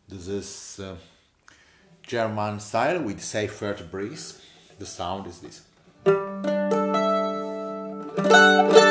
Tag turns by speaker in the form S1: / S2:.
S1: This is German style with safer breeze. The sound is this.